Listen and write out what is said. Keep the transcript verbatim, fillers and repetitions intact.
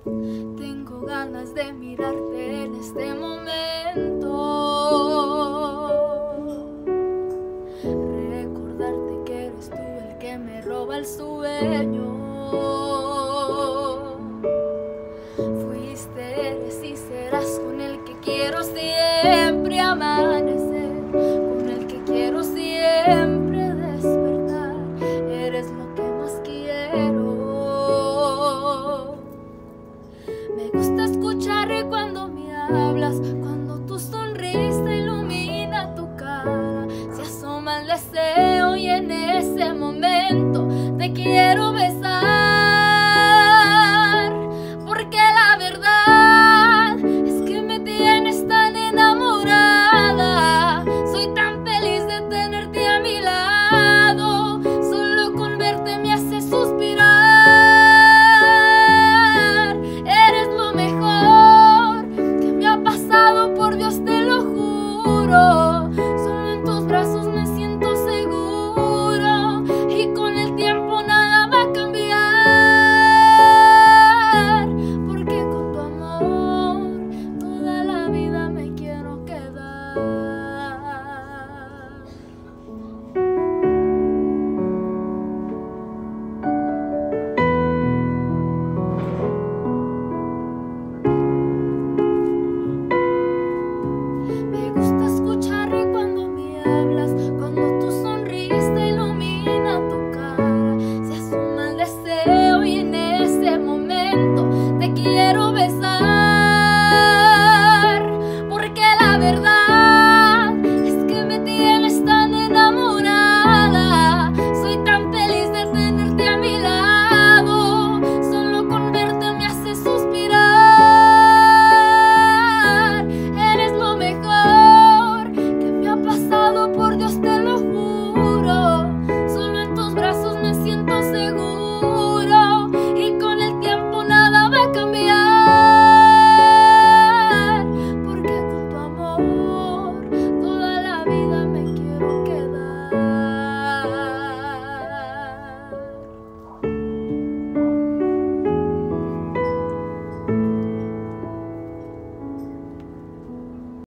Tengo ganas de mirarte en este momento, recordarte que eres tú el que me roba el sueño. Fuiste, eres y serás con el que quiero siempre amanecer, con el que quiero siempre despertar. Eres lo que más quiero. Me gusta escuchar cuando me hablas,